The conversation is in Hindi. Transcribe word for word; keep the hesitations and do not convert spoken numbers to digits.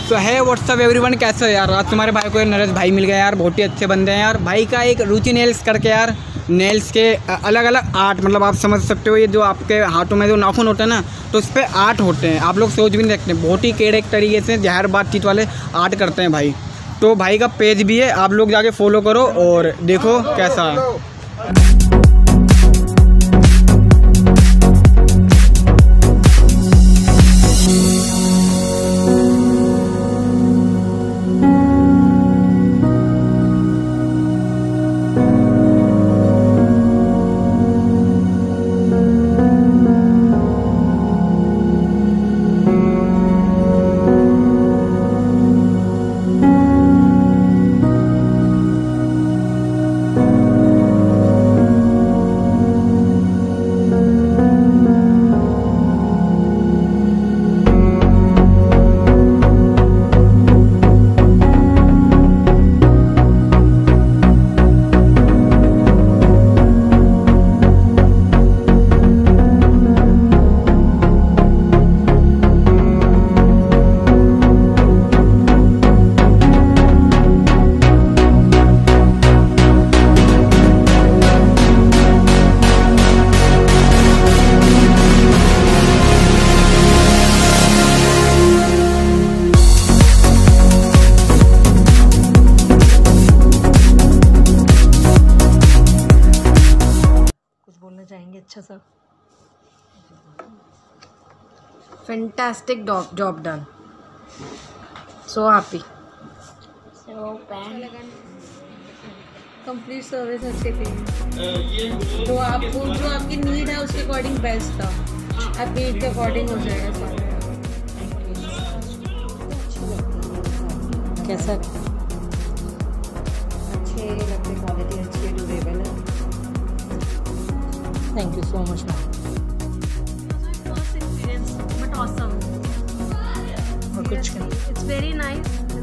तो है व्हाट्सअप एवरीवन, कैसे हो यार। आज तुम्हारे भाई को नरेश भाई मिल गया यार, बहुत ही अच्छे बंदे हैं यार। भाई का एक रुचि नेल्स करके यार, नेल्स के अलग अलग आर्ट, मतलब आप समझ सकते हो ये जो आपके हाथों में जो नाखून होते हैं ना, तो उस पर आर्ट होते हैं। आप लोग सोच भी नहीं सकते, बहुत ही केड़े एक तरीके से जहर बातचीत वाले आर्ट करते हैं भाई। तो भाई का पेज भी है, आप लोग जाके फॉलो करो और देखो कैसा है। चाहेंगे अच्छा सा। Fantastic job done, so happy, so PAN complete service अच्छी थी। जो आपको जो आपकी नीड है उसके अकॉर्डिंग बेस्ट था, आप नीड के अकॉर्डिंग हो जाएगा सारा। कैसा अच्छे लगते, क्वालिटी अच्छी है, ड्यूरेबल है। Thank you so much, ma'am. First experience, but awesome. और कुछ It's very nice.